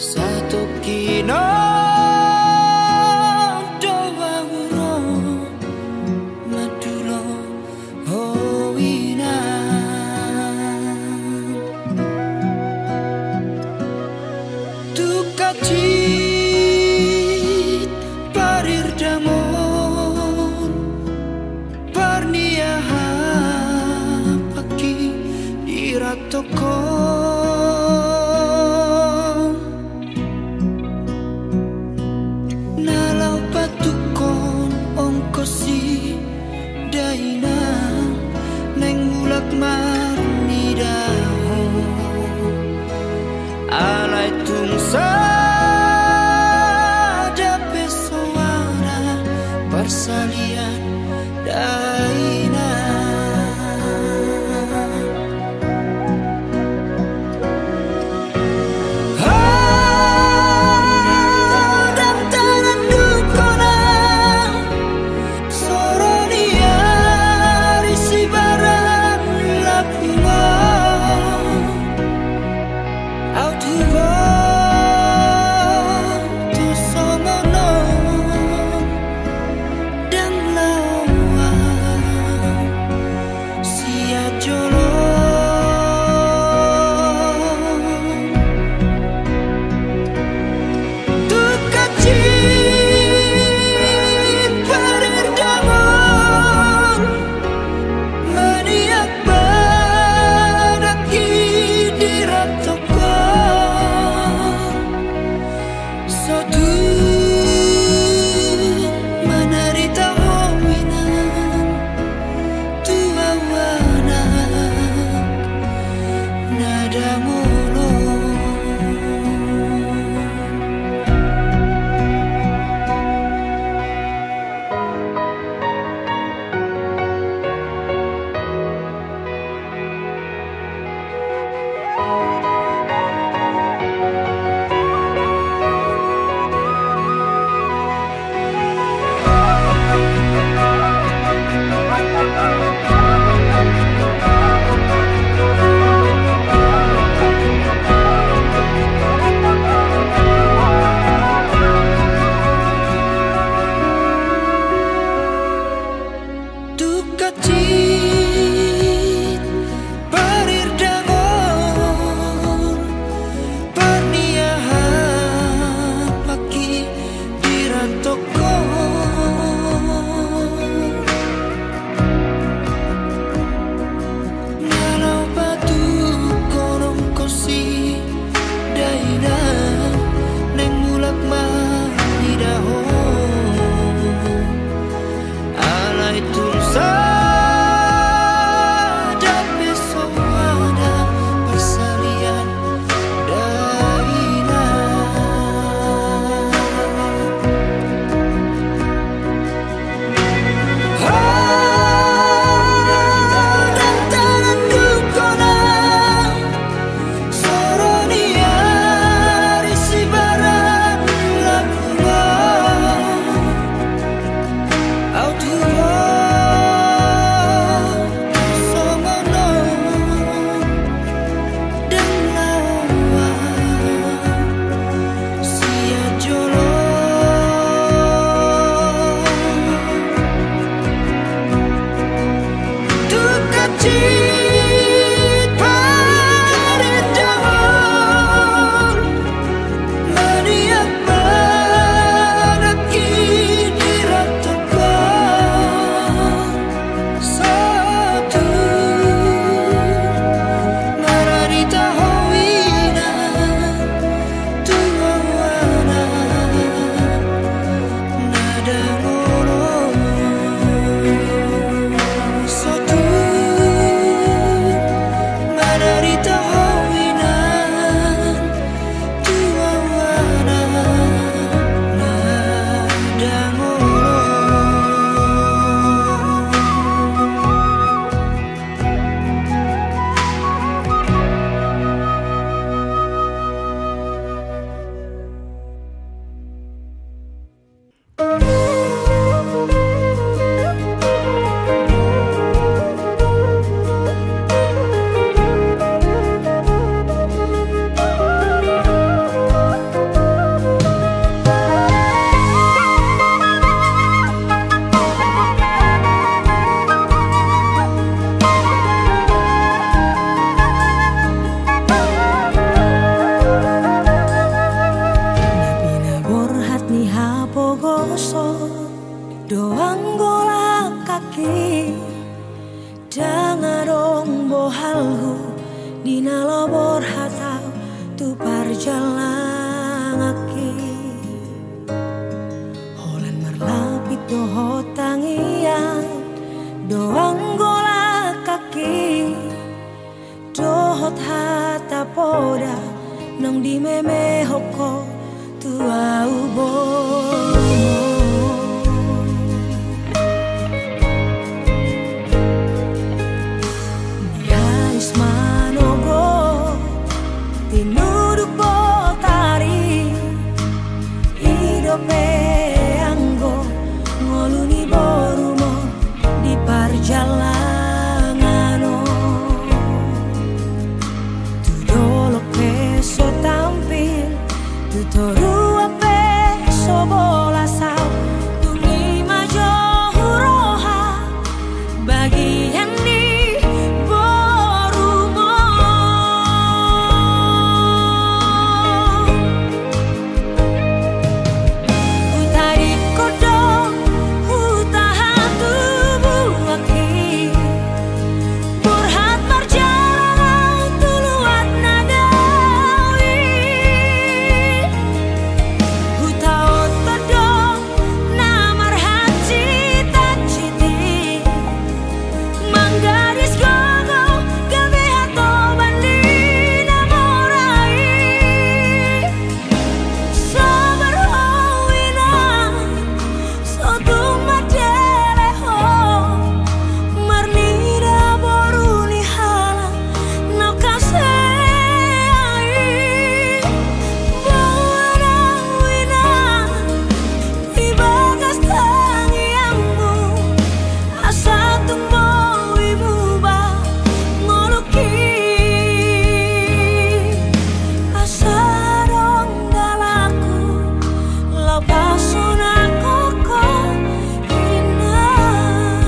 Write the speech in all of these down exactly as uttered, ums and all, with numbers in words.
Satu kino doa uro madulo hoina tukacit parir damon parniaha pagi diratoko si daina neng mulak marni daho alai tungsa doang golak kaki dangarong bohalhu dina lobor hatau tu parjalangaki holen merlapit doho tangian doang golak kaki dohot hata poda nong di meme hoko tu au bomo nihais manogo tinuduk botari idope anggo ngoluni borumo di parjalangano tu dolok peso tampil tu toru ape sobola sao tungi majo huroha bagian di borumo utari kodong utahan tubuh aki burhat marjalan tuluat nadawi hutaot todong namar haji tajiti manggaris gogo gabe hato bandi namorai sabar howina sotung madeleho marnida boruni hala no kasei bawana wina ibagas tangiangmu asatung mowimu ba ngoluki asarong dalaku lapasuna koko inah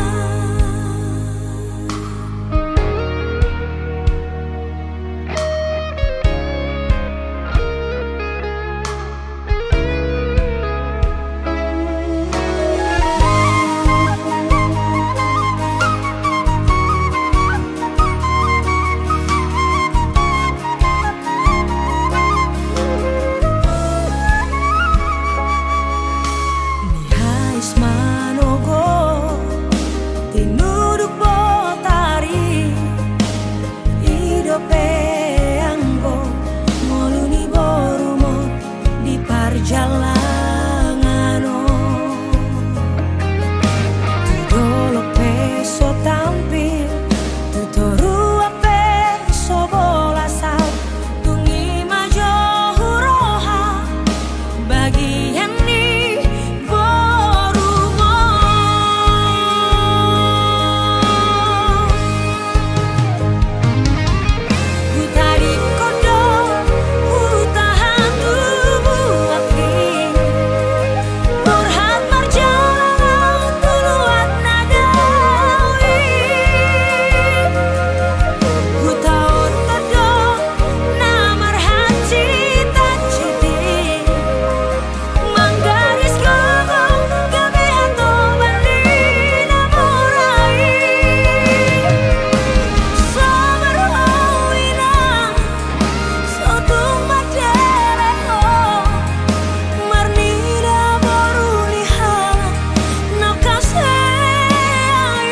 nihais manogo tinuduk botari idope anggo ngoluni borumo di parjalangano tu dolok peso tampil tu toru ape sobola sao tungi majo huroha bagian di borumo utari kodong utahan tubuh aki burhat marjalan tuluat nadawi hutaot todong namar haji tajiti manggaris gogo gabe hato bandi namorai sabar howina sotung madeleho marnida boruni hala no kasei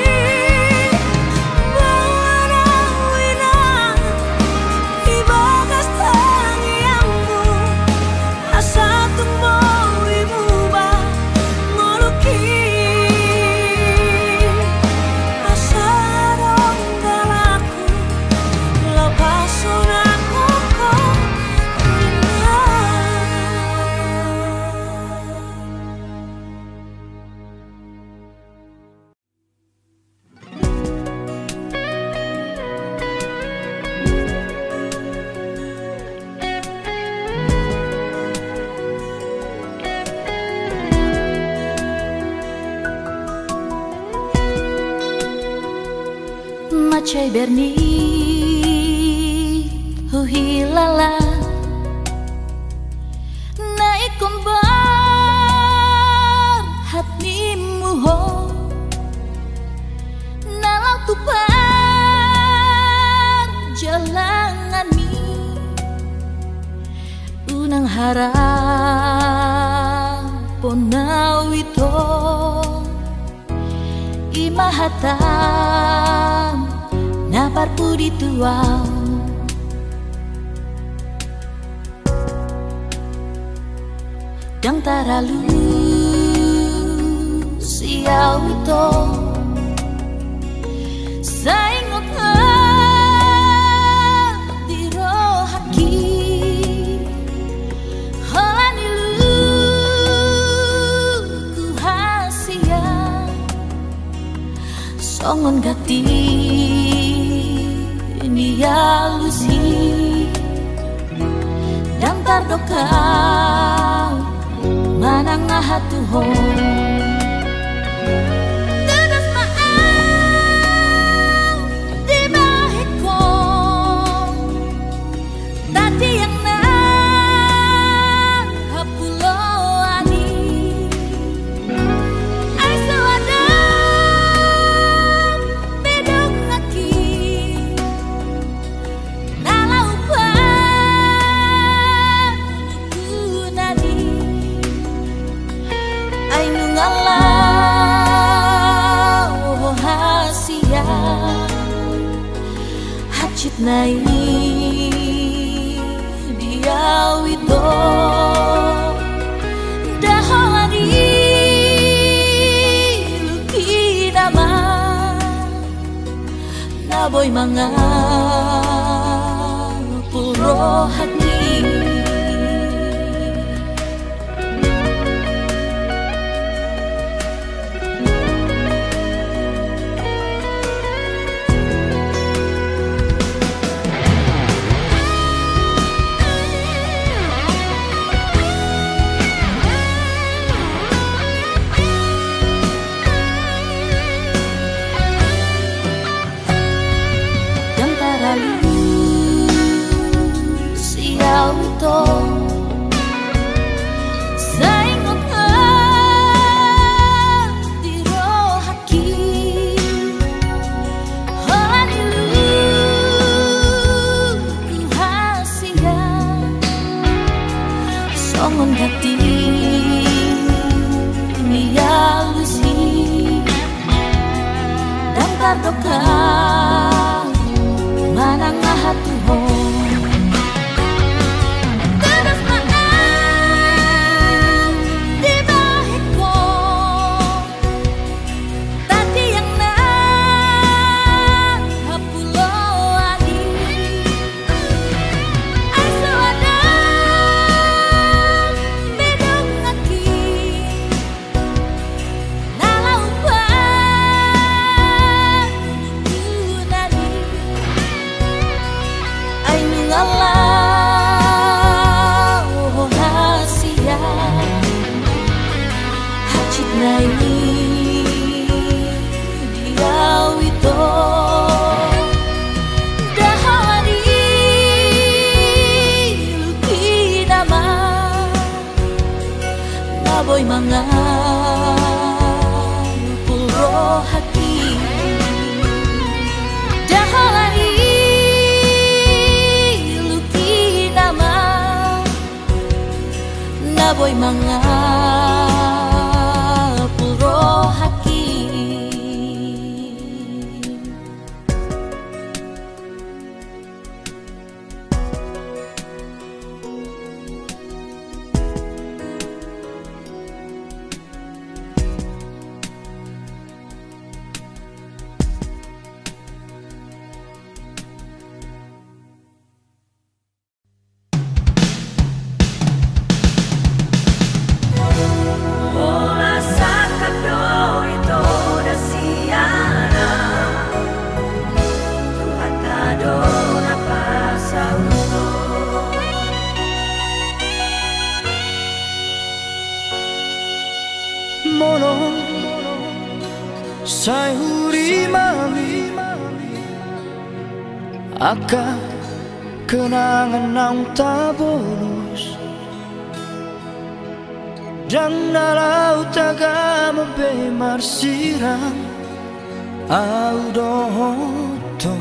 bawana wina ibagas tangiangmu asatung mowimu ba ngoluki asarong dalaku lapasuna koko inah macai berni huhilala naik kumbar hatimu nang harapon na wito imahatam na parpudi tuaw dang taralu siyaw ito saingot nga diro haki hanilu ku hasia songon gati niya lusi dang tardokau manang ahatuhon terus maaf di bahiko tadi yang na hapulo ani ay sawadam bedong ngaki nalaupan ku nadi ay nungalau hasia hacit nai dia wito dahari luki nama naboy mga puro hati siyaw ito saingot nga diro haki hanilu ku hasia songon gati niya lusi dang tardokau manang ahatuhon terus maaf di bahiko tadi yang na hapulo ani ay sawadam bedong ngaki nalaupan ku nadi ay nungalau hasia hacit nai dia wito dahari luki nama naboy mga puro hati dahari naboy mga puro haki mono sai hurimami aka kenangan nang tabolos dan dalau taga membe marsirang au doto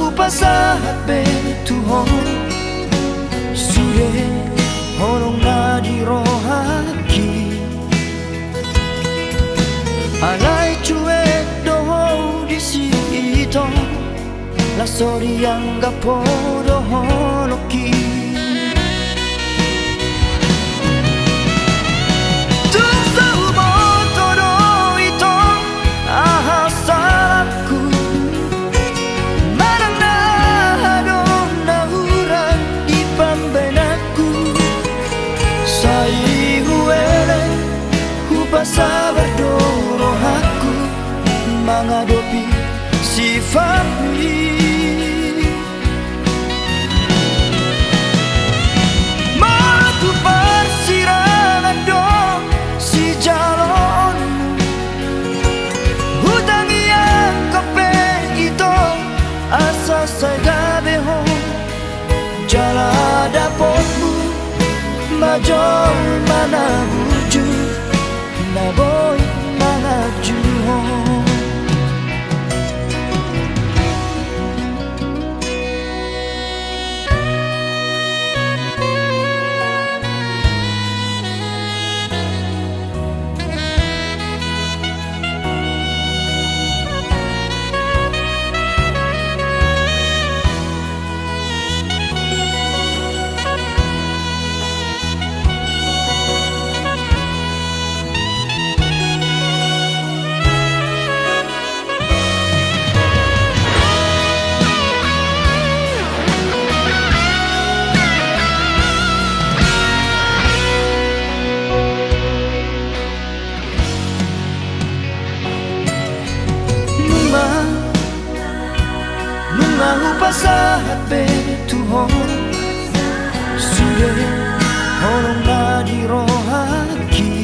upasahat betuhon Sude honong na di rohaki Alay cuek doho di sito La soriang gapo dohonoki Sabar doroh aku menghadapi sifatmu Matu persirangan dong si jalon Hutang yang kepe itu asa saya beho Jala dapotmu majol mana wujud Na boy mga juho Upasahat betuhon Sude honong na di rohaki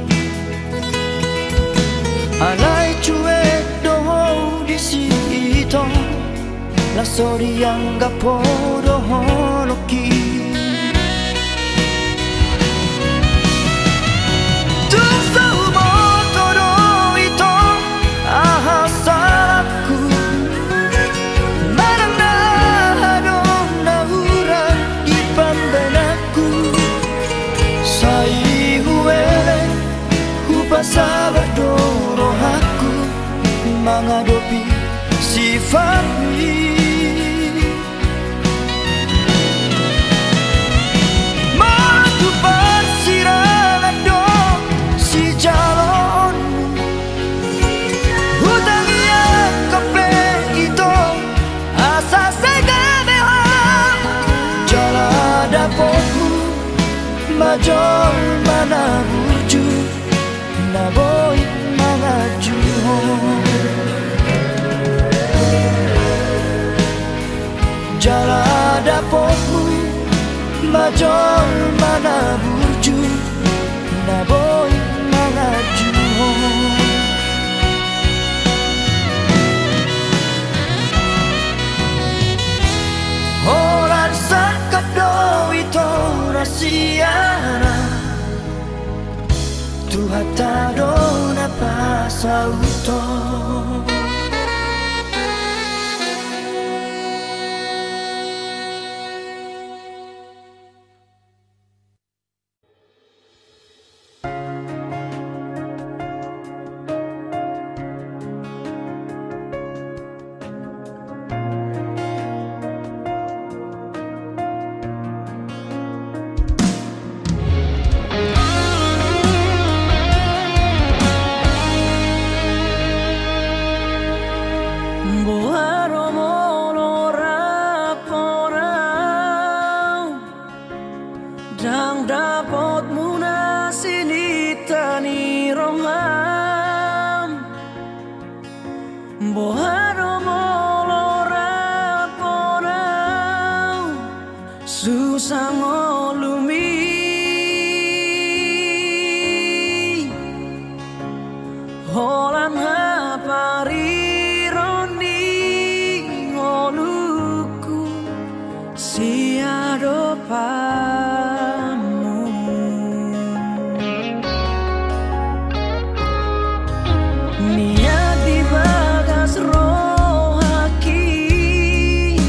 Alay cuek doho di sito La soriang gapo dohonoki Sabar doroh aku menghadapi sifatmu Matu persirangan dong si jalon Hutang yang kepe itu asa saya beho Jala dapotmu majol mana wujud Na boy mga juho Jala dapotmu majol mana wujud Na boy mga juho Horan sakap do ito rasiana Tuhan tak dona pasauto Niat di bagas rohaki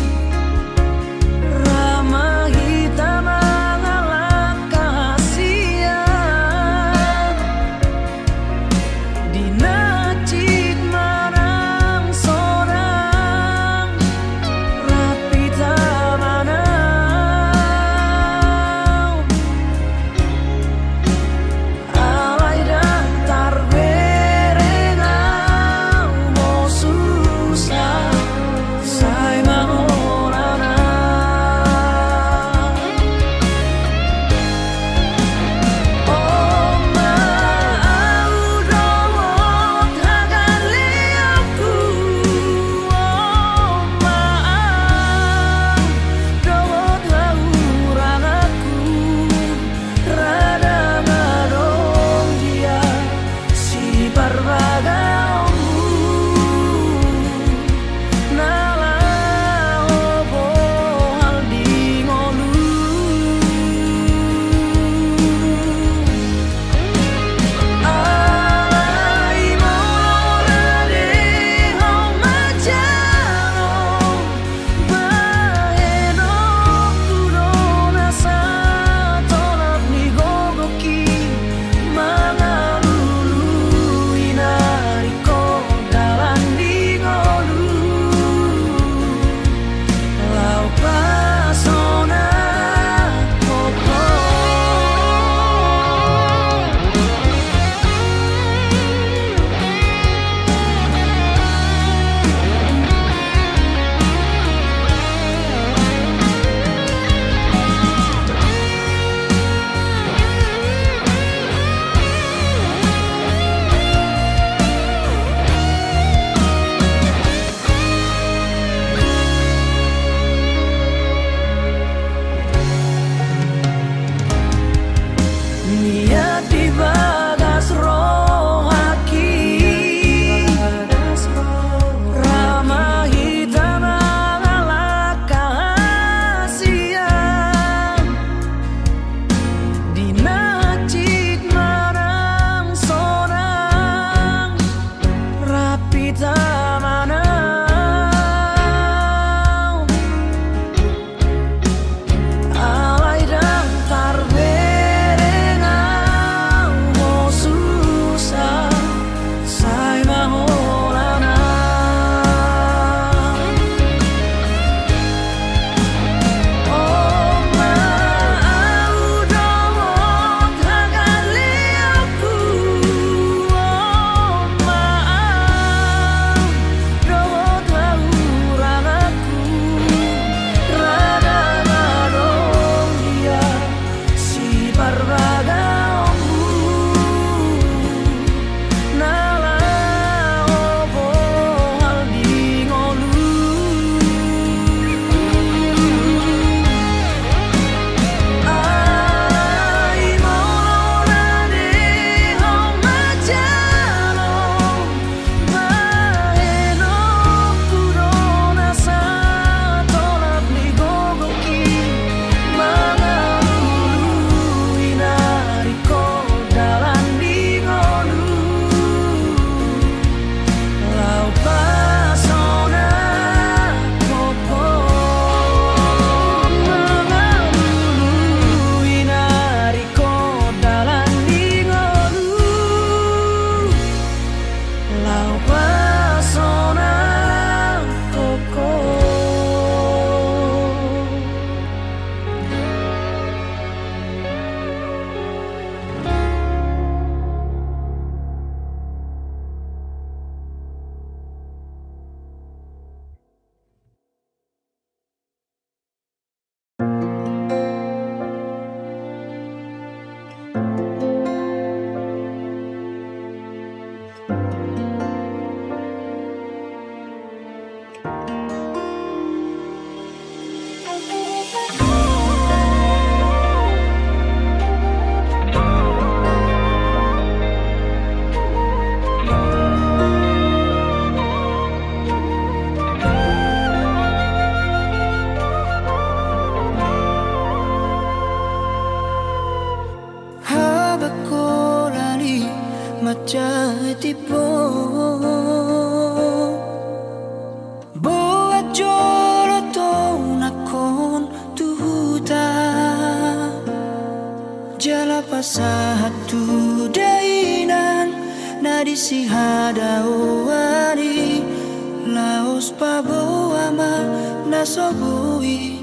si hadawari laos paboama nasobui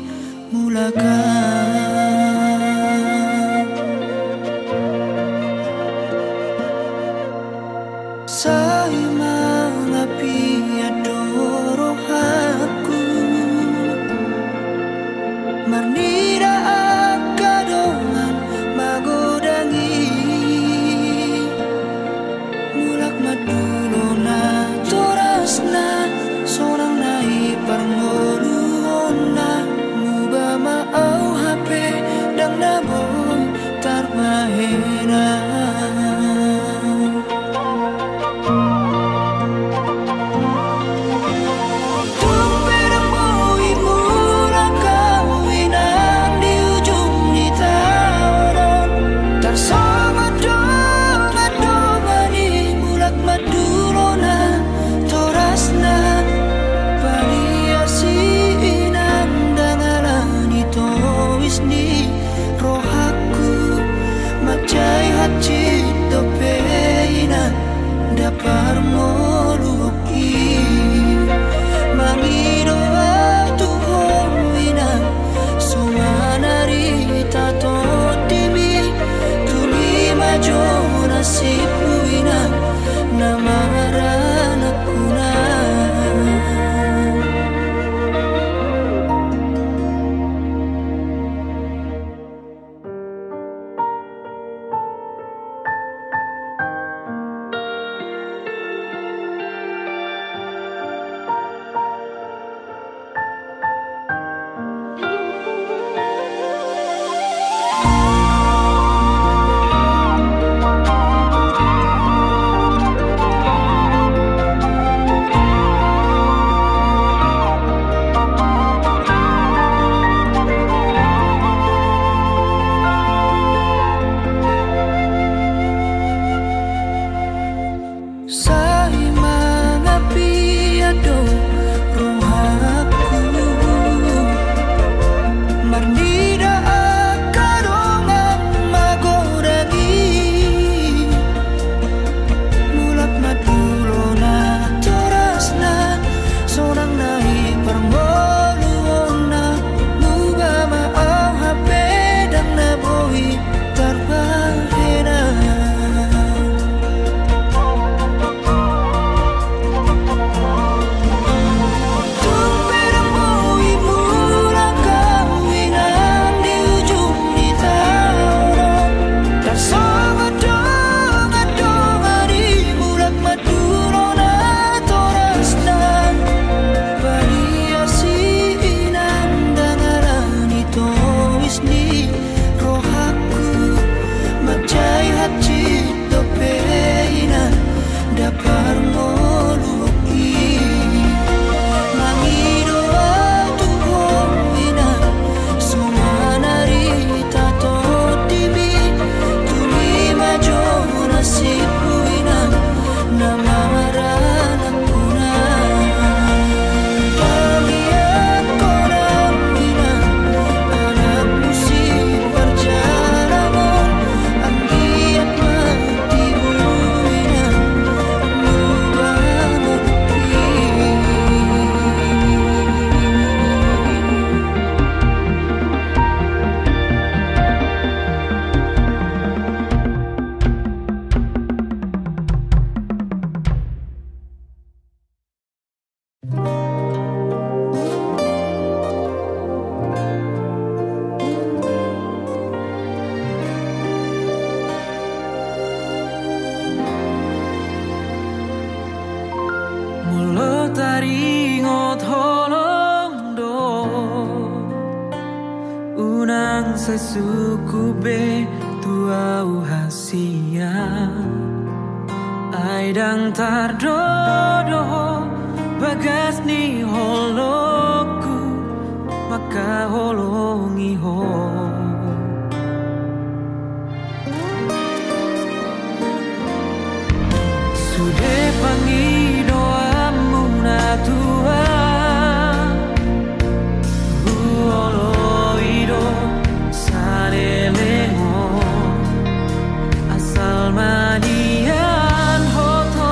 mulakan say mangapi adoro aku marnira akadongan magodangi mulak madulo na toras na sorang nai parmoluon na muba maau hape dang naboy tarbahena sesuku be tuau hasia aidang tardodo bagas ni holoku maka holongi ho sude pangi doamu na tua huoloido asal manian hoto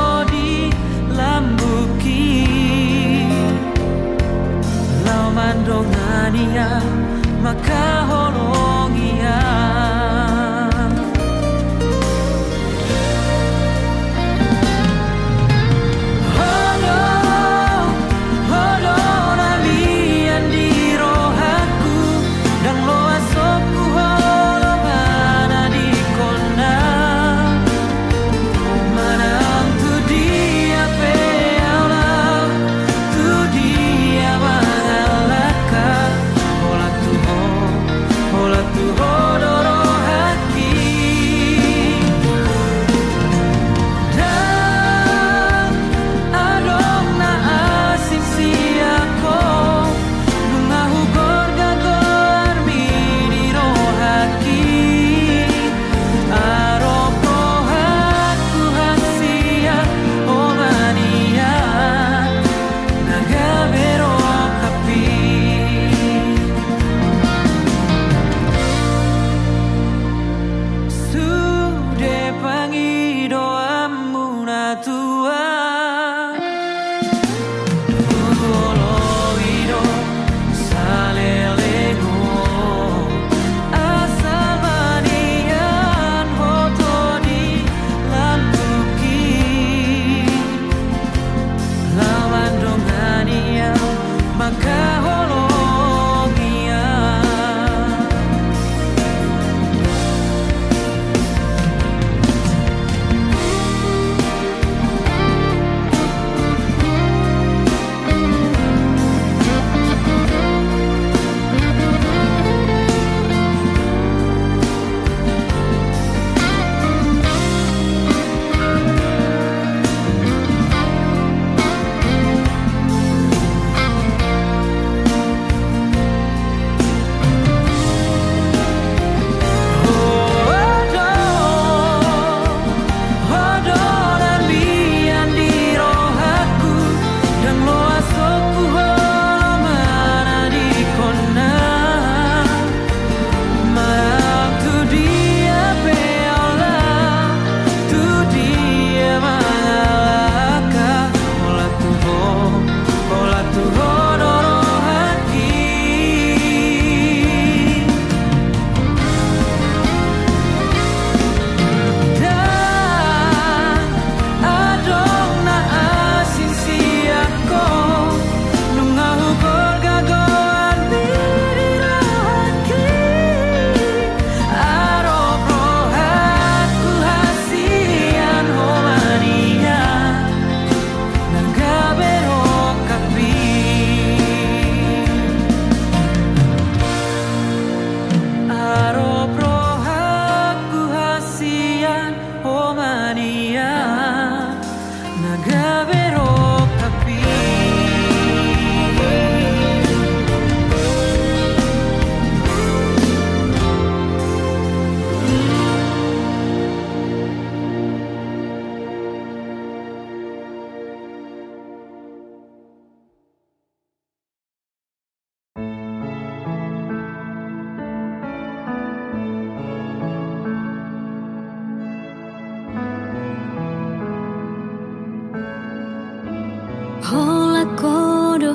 Hola kodo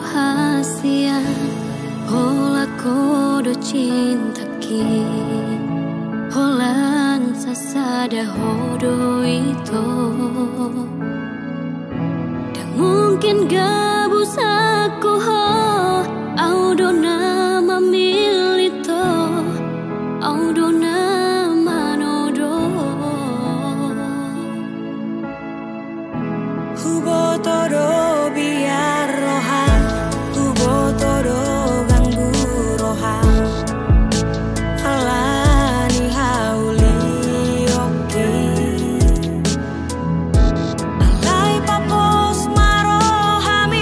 hasia, hola kodo cinta ki, holan sasada hodo itu. Dan mungkin gabus aku ho, audo nama milito, audo nama nodo. Hubo todo biar rohan, hubo todo ganggu rohan. Alani hauli oke, alai papos marohami.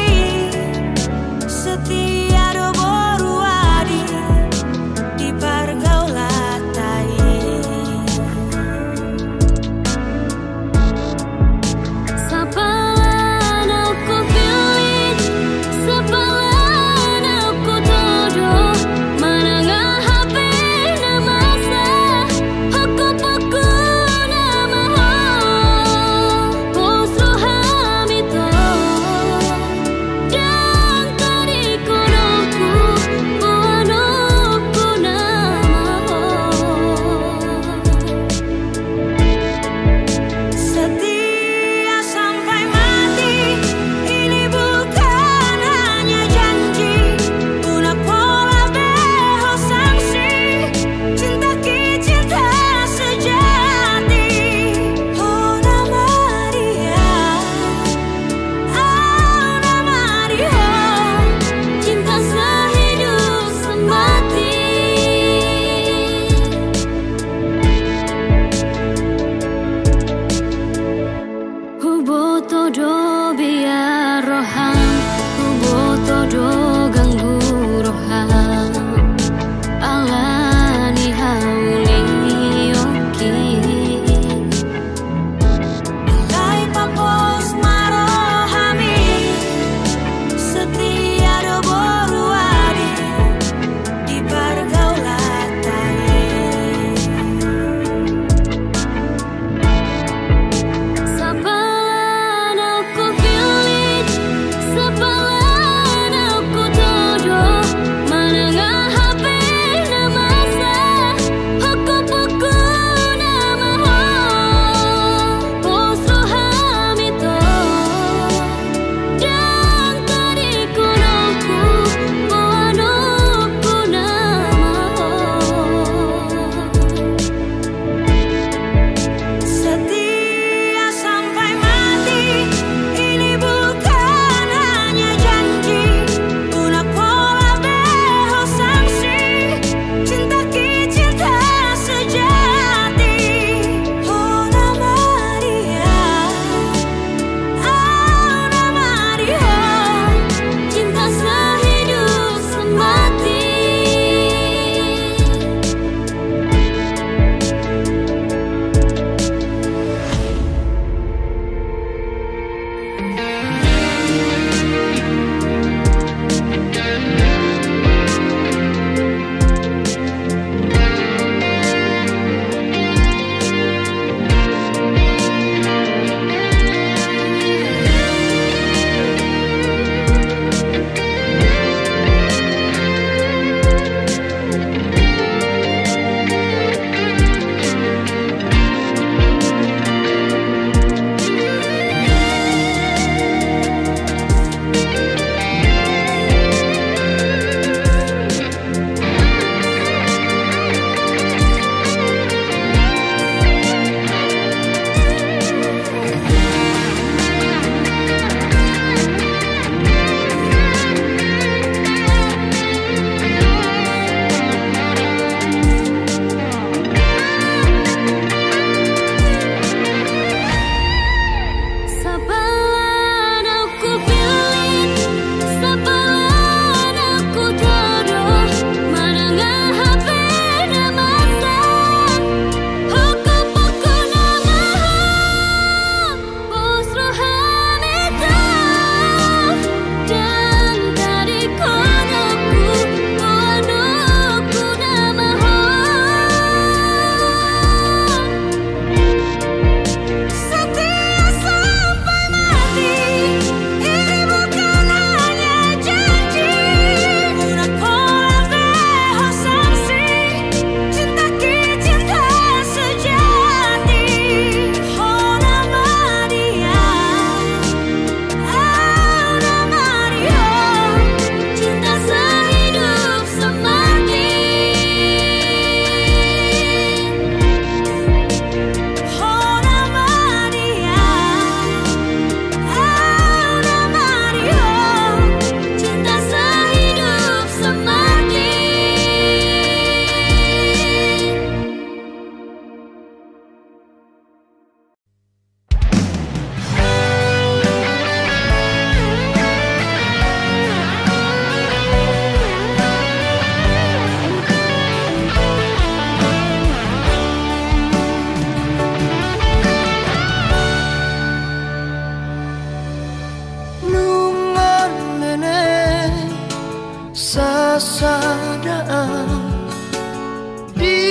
sadaan di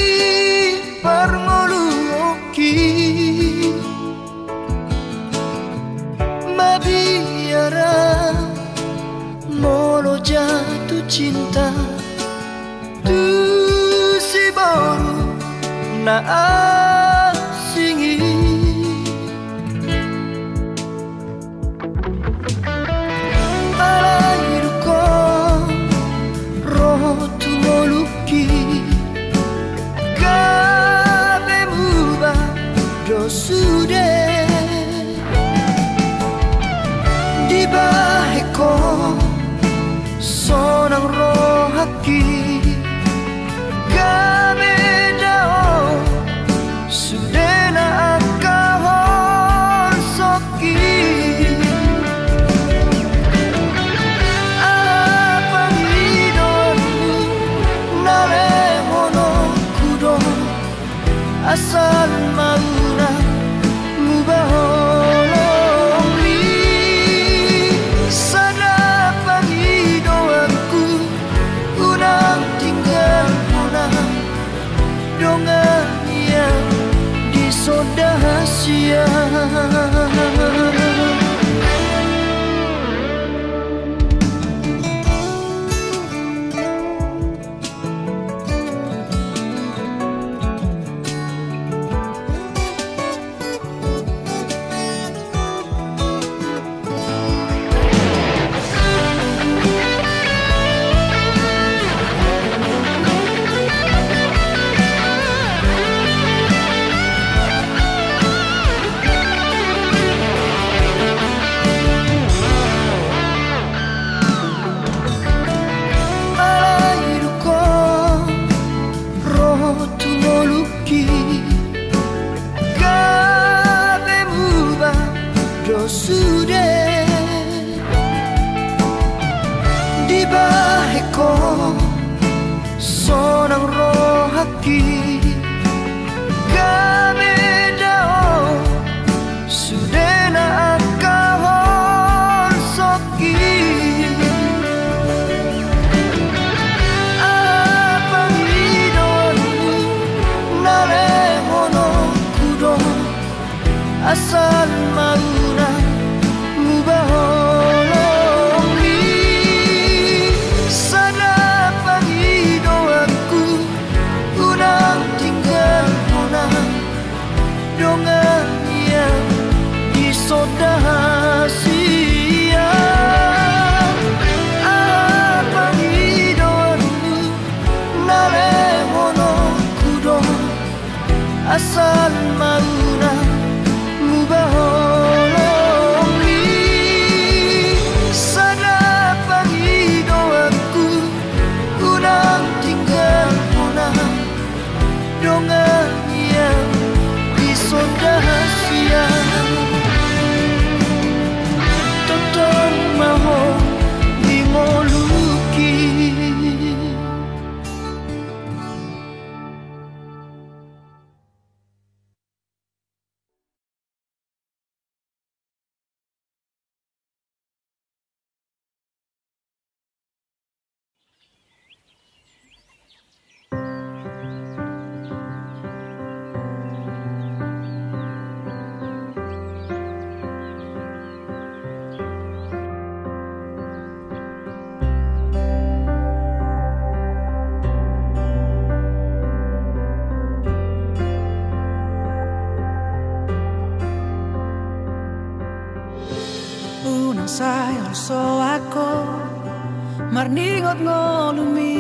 parngoluoki mabiara molo jatuh cinta tu si baru na asingi alairu ko roho tu moluki kabe muba dosude di baheko sonang rohaki kabe dao sudena akahon soki apa hidonmu nale hono kudo asal mauna mubaholongi sadapa hidoanku unang tinggal punah dongan yang disodahasia sonang rohaki kami dao sudena akahon soki apa hidonmu nale hono kudo asal mauna mubaholongi sadapa hidoanku unang tinggal punah dongan yang disodahasia apa hidoanmu nale hono kudo asal mauna mubaholongi sadapa hidoanku unang tinggal punah dongan yang disodahasia totong maho mingoluki Unang sayang so ako marningot ngolumi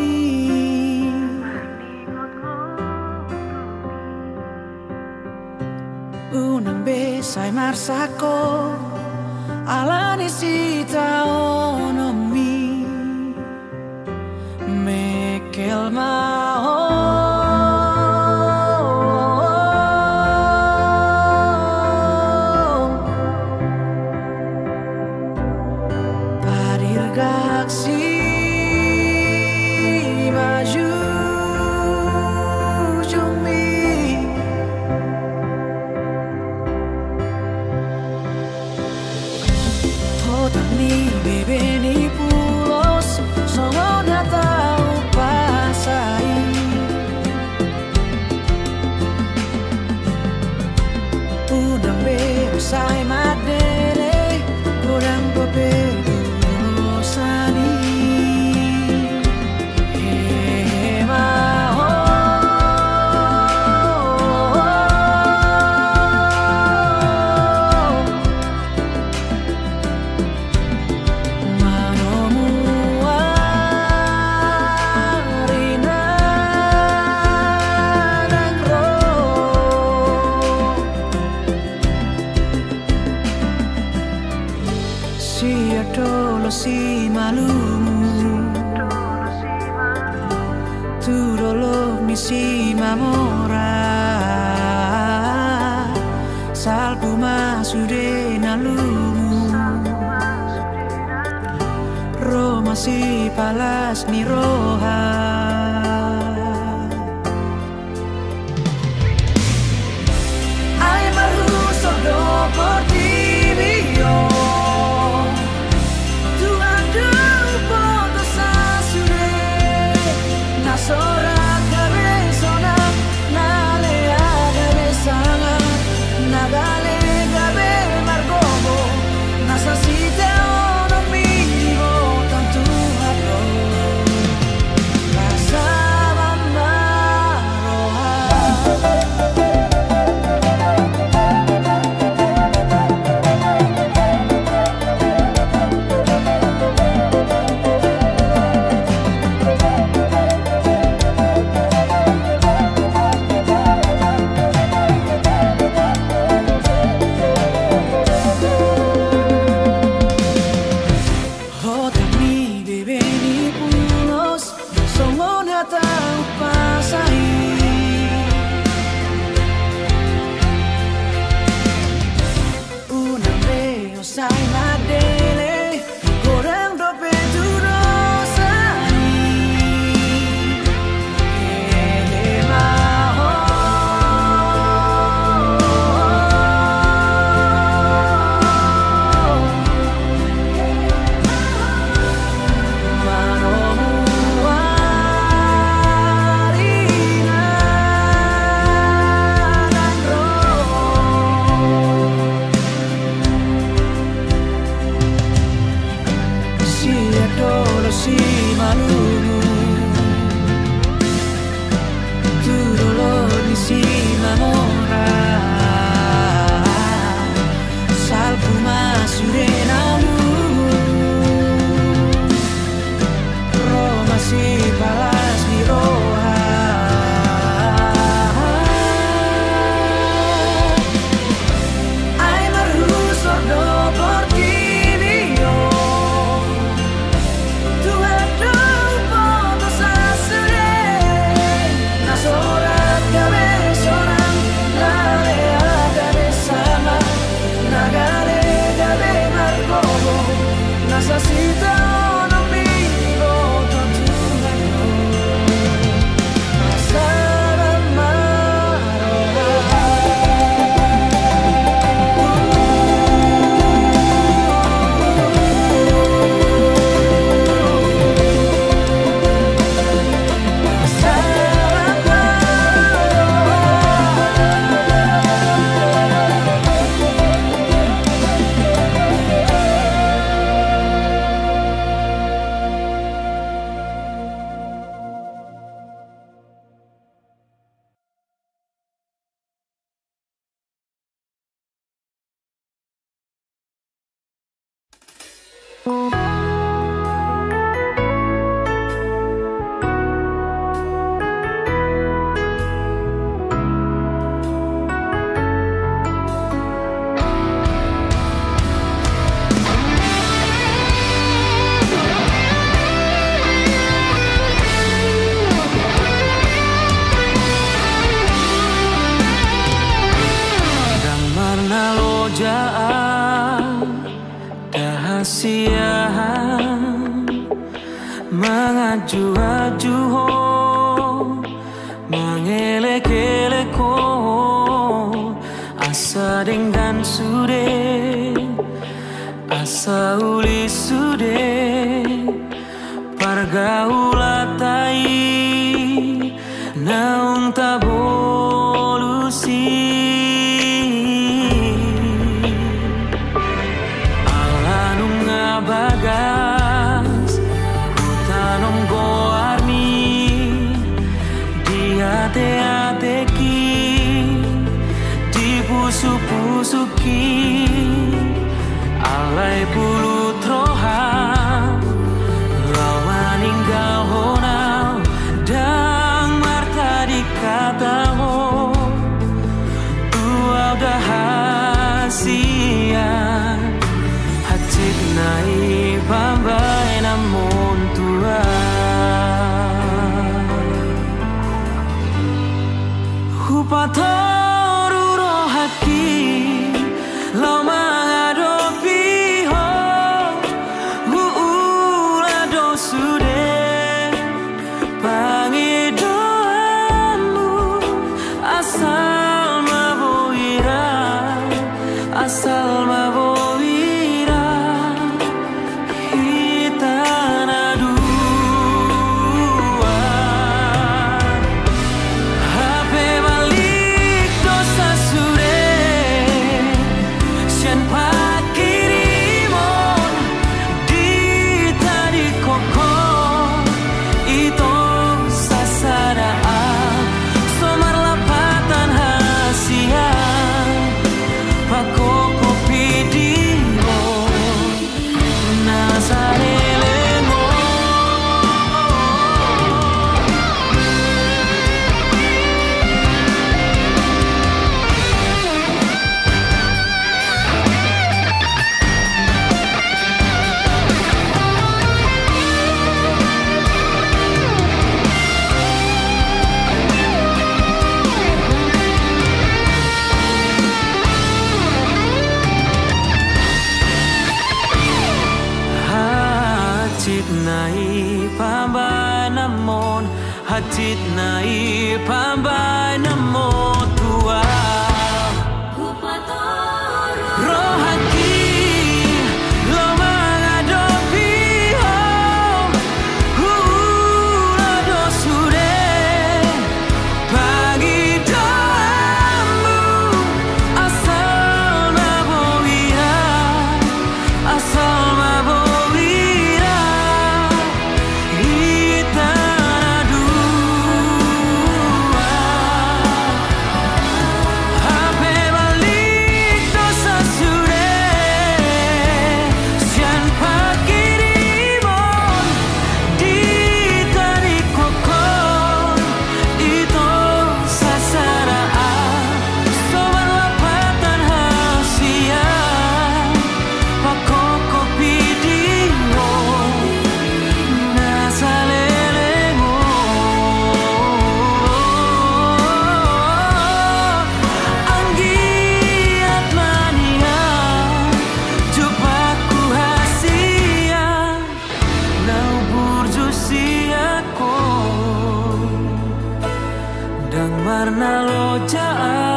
unang besay marsako alani sita onomi mekel mao gaksi maju jumi hotak ni bebe ni dolo si malumu tu dolo mi si mamora salpu masude nalumu Roma si palas mi roja Ay marruso do por ti vivo Tu adu poto sasure Nasora cabezona Nale agave sanga Nagale gabe margobo Nasasite ono mirivo Tantu hablo Pasaba maroha Mengaju-aju ho Mengelek-elek ho Asa dengan sude Asa uli sude Pargaulatai Naung tabolusi Alanung ngabagas Utanong goarni Diate-ateki Dipusu-pusuki Alai bulu troha Lawan inggal honau Dan marta dikataho Tua udah hasia Hati nai hachit nai pambai namon hachit nai pambai namon tua rohaki lo mengadopi hom hula sure pagi doamu asal mabowira asal mabowira kita dua hape balik dosa sure sian pakirimon di tarik kokon itu sasaraan sobat lapatan hasia pakoko pidingo nasalelemo anggiat mania jupaku hasia nau burjusiako dang marna lojaan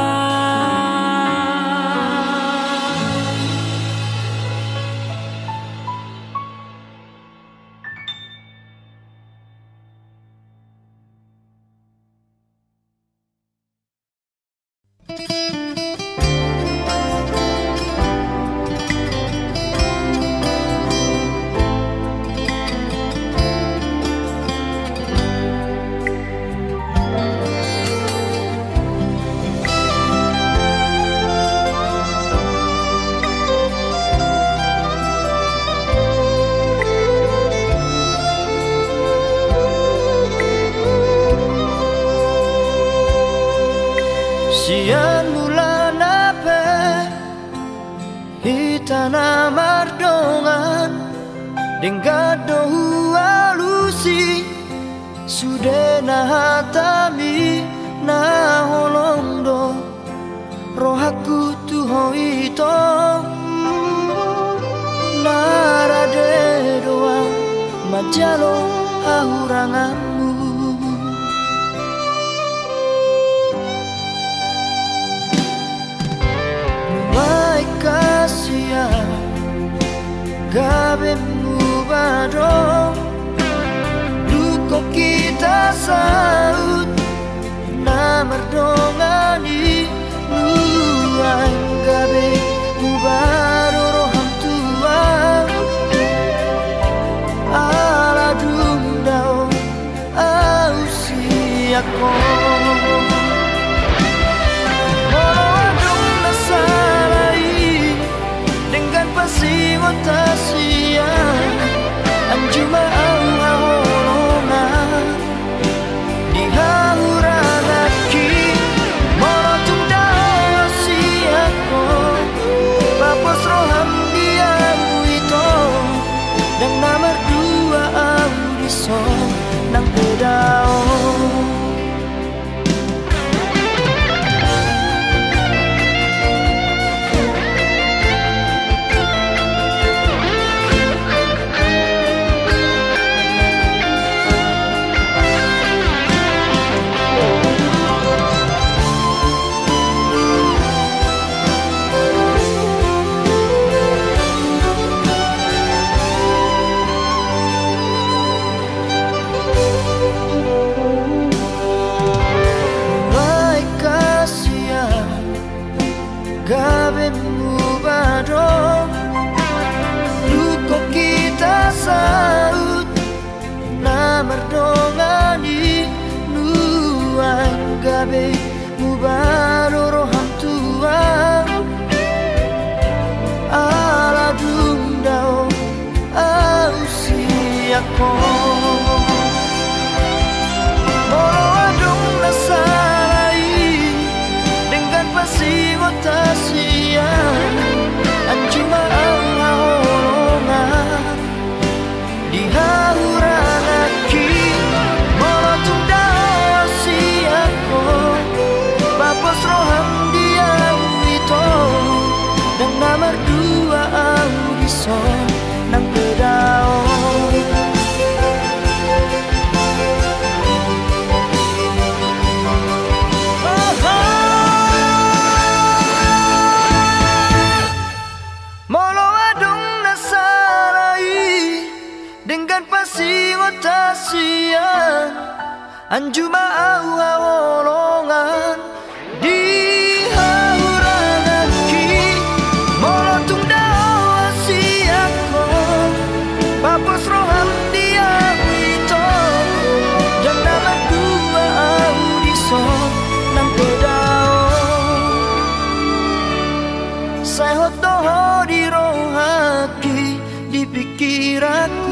Sian mula nape hitana mardongan denggado alusi sude na hatami na holondo rohaku tuho ito narade doang majalo hahuranganmu kasia gabe mubaro luko kita saut na merdongani nuang gabe mubaro roham tua ala dundao ausiako Singo tasia anjuma au haholona di hauranaki morotum dasiako papos roham dia itu dan nomor dua audiso nang bedao gabe mubaro luko kita saut na merdongani nuang gabe mubaro roham tua ala dundao ausiako molo adung nasalai dengan pasiwo tasia anjuma au haholona di hauranaki molotum dasiako papos roham dia itu dan nomor dua audiso nang bedao Dengan pasing otasian Anjuma au hawolongan Di haurangan ki Molotung dao asiakon Papos roham dia wito Dan nama dua audison Nang pedao Saya hotoho di rohaki Di pikiranku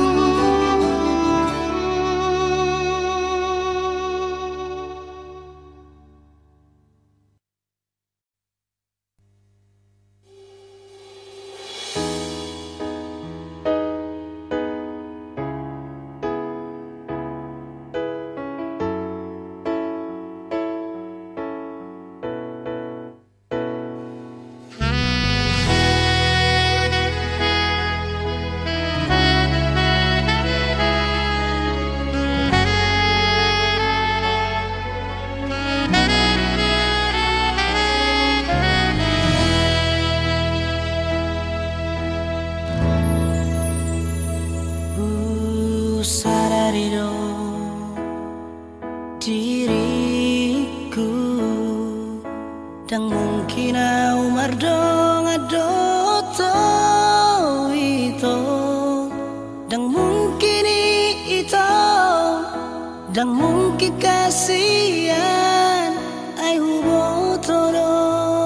diriku dan mungkin au mardong adoto itu dan mungkin itu dan mungkin kasihan ai hubo todo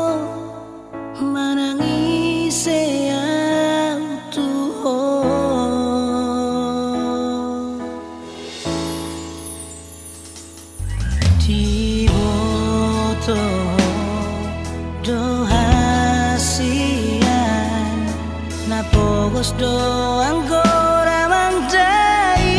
manangis au tuho Tiboto do hasian na pogos do anggora mandai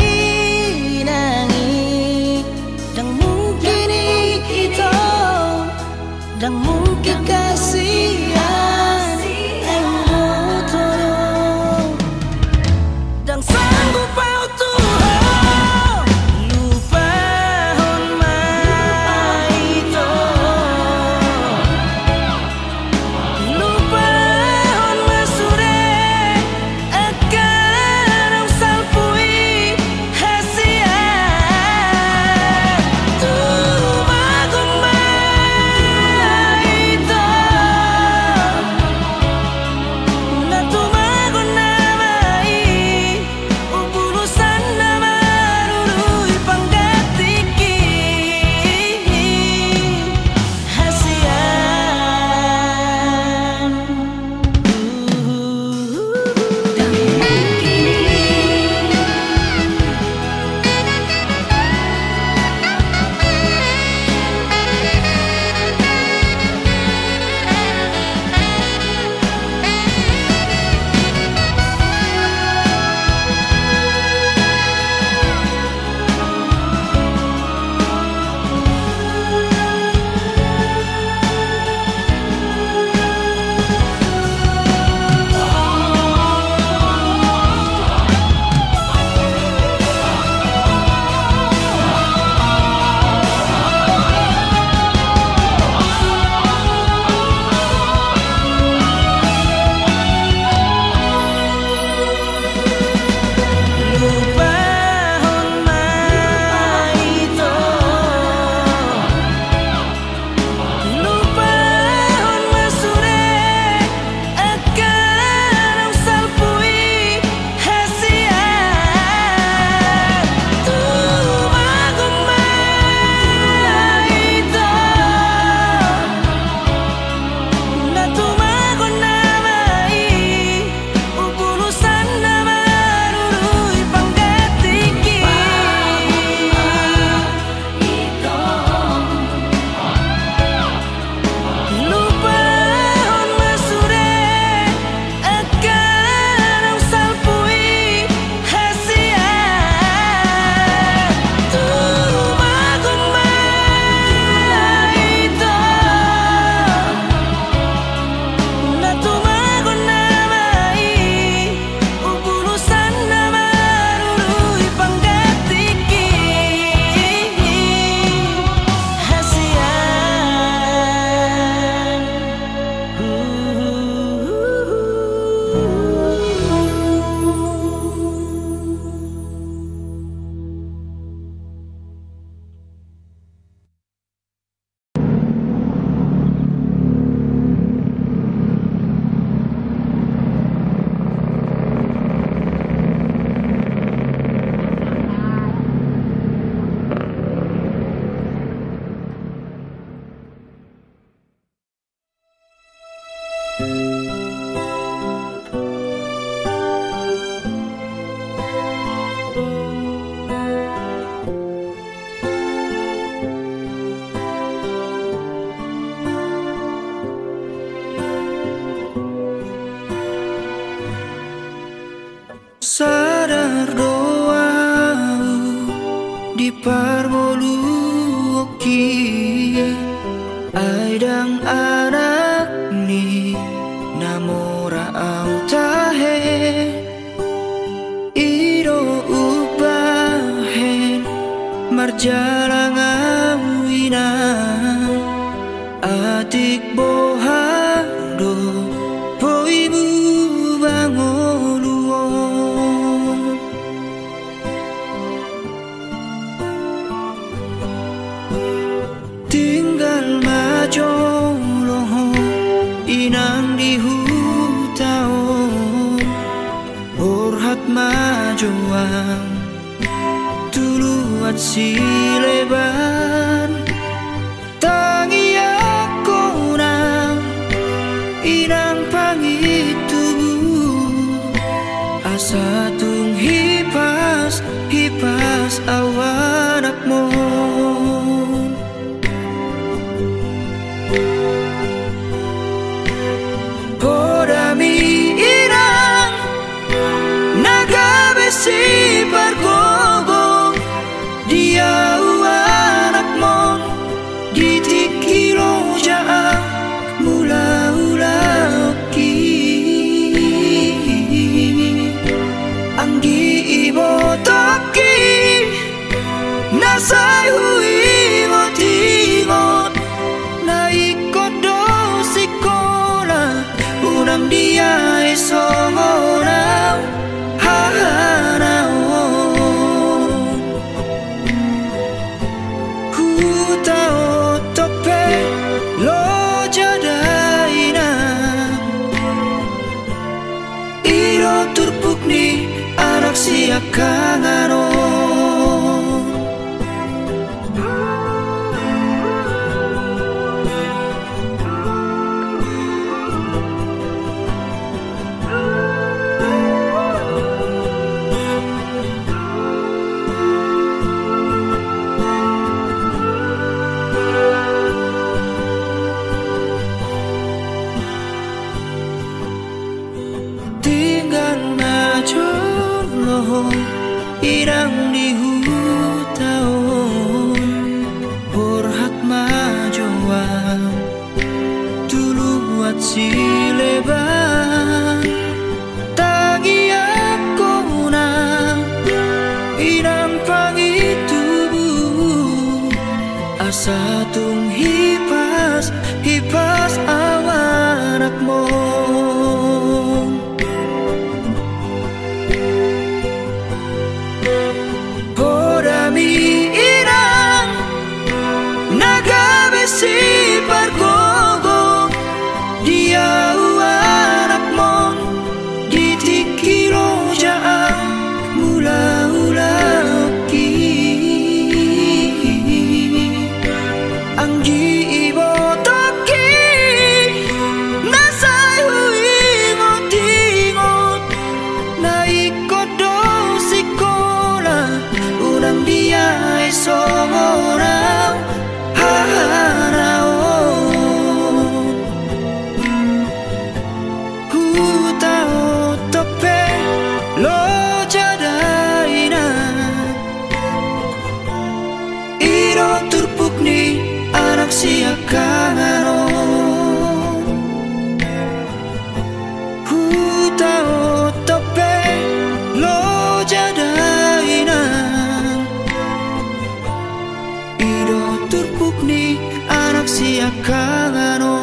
nangi dan mungkin itu dan mungkin kasihan eu todo dan sanggup au Tuhan lupa Ubusan Sadar doau di parmoluoki aidang anak ni namora au tahe ido upahen marjalang awina atik bohado poibu bangoluon tinggal majoloho inang di hutaon orhat majoang tuluat sileban tangi aku nang inang pangitubu asa tung hipas hipas awanak mo podami inang nagabesi pargogong dia anak mon ditikilo jaa mula ulaki anggi ibo toki nasai hui motingot naikot dosikola unang dia esongona hahanao hutao tope lo jadaina iro turpuk ni anak siakangano irang di hutaon horhat majoang tuluat sileban tangi aku nang irang pangitubu asa tung hipas hipas awanak mo si pargogong dia anak mon ditikilo jaa mula ulaki anggi ibo toki nasai hui ngotingot naikot dosikola unang dia esongorang hutao tope lo jadaina iro turpuk ni anak siakangano hutao tope lo jadaina iro turpuk ni anak siakangano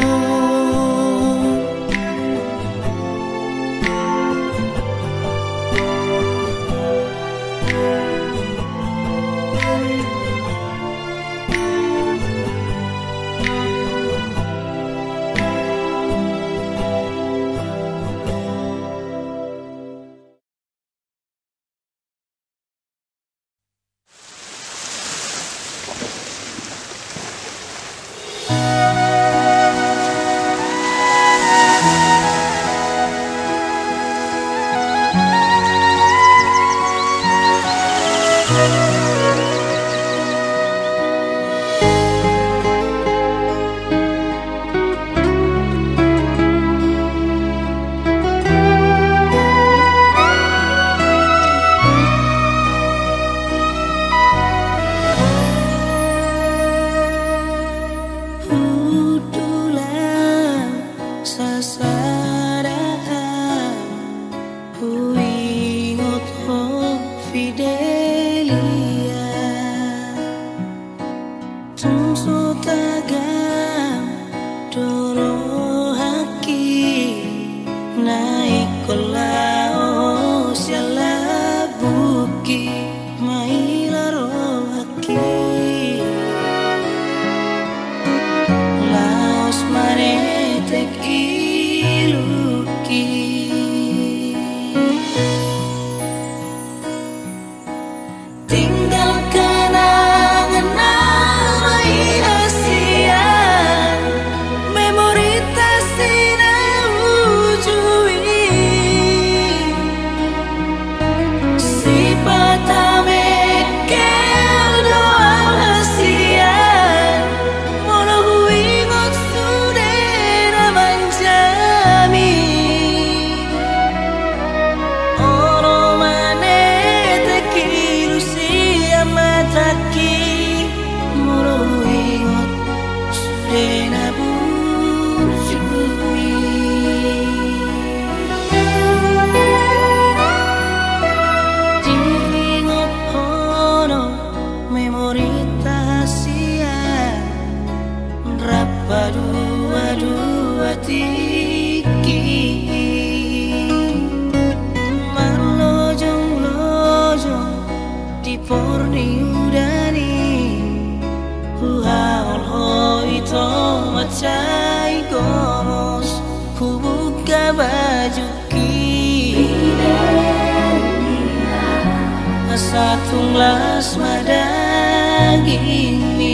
Satunglas madaging mi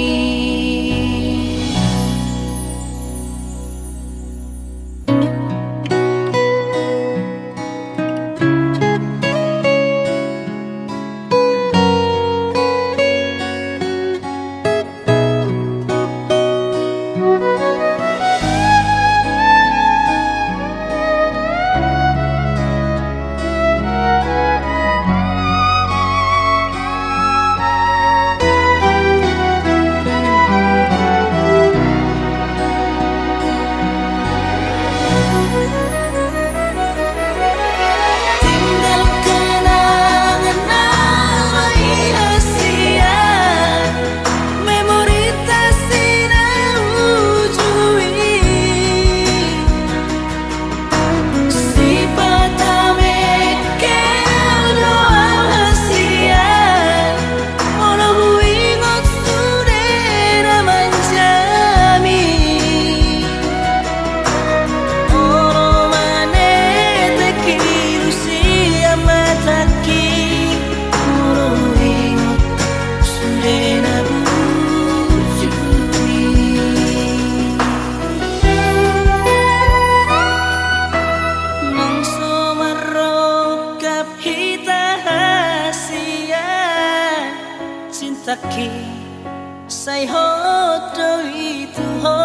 taki say hot itu ho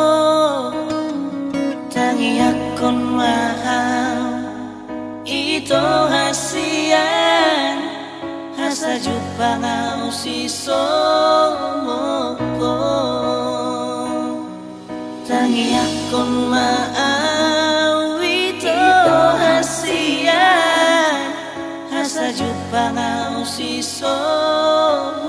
tangi akon mahal itu hasian hasa jupa ngau si somoko tangi akon mahal itu hasian hasa jupa ngau si somoko.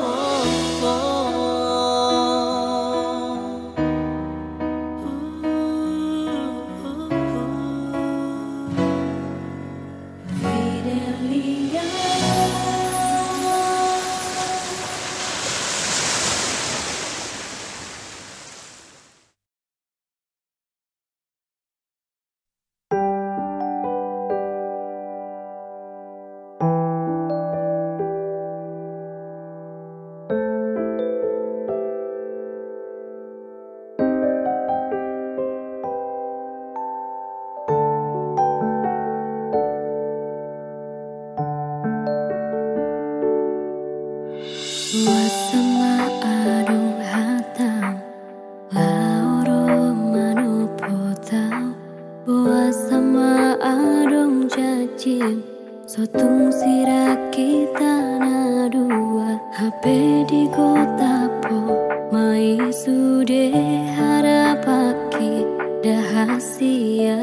Sotung sira kita na dua H P di kota po mai sude harapaki dahasia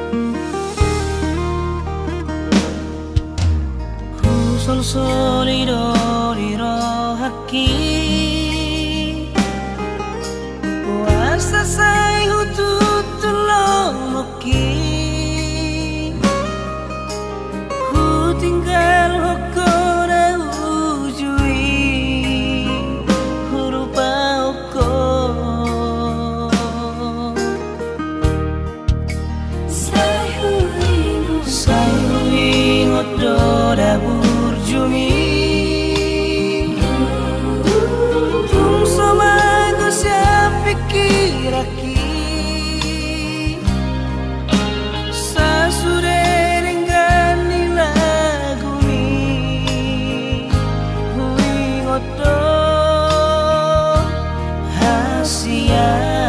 Sol solido liro haki puasa sai hutut tulong moki hu tinggal hokona ujui hurupa hoko sai huingo sai huingo doda burjumi tum somago siap pikir aki sasude dengan lagu mi hui ngoto hasia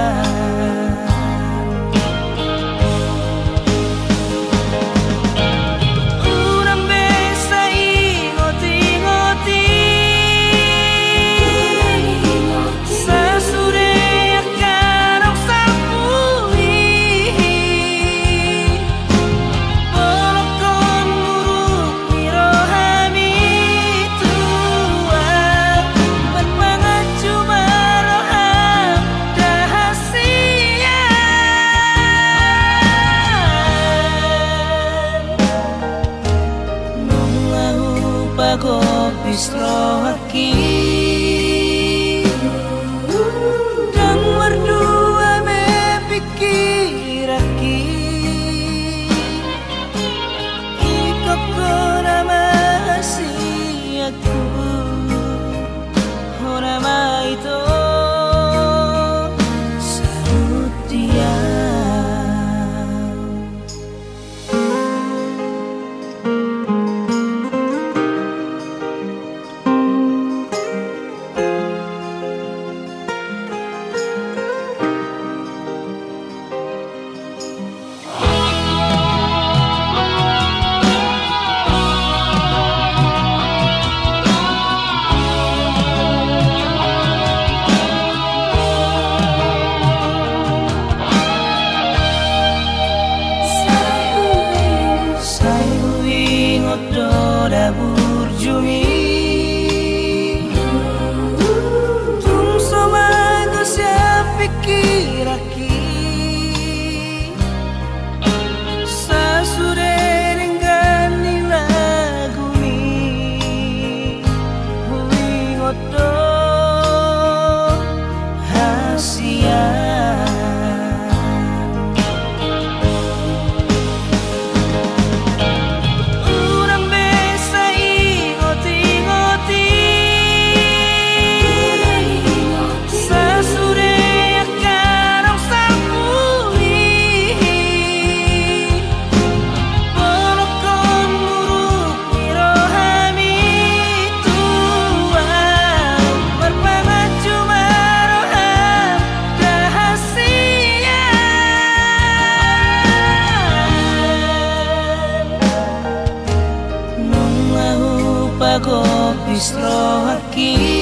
kopis rohaki dan berdua mepikir aki ikut kona masih aku nama itu sarut dia. Doda burjumi tum somago siap pikir aki sasude dengan lagu mi hui ngoto hasia kopis rohaki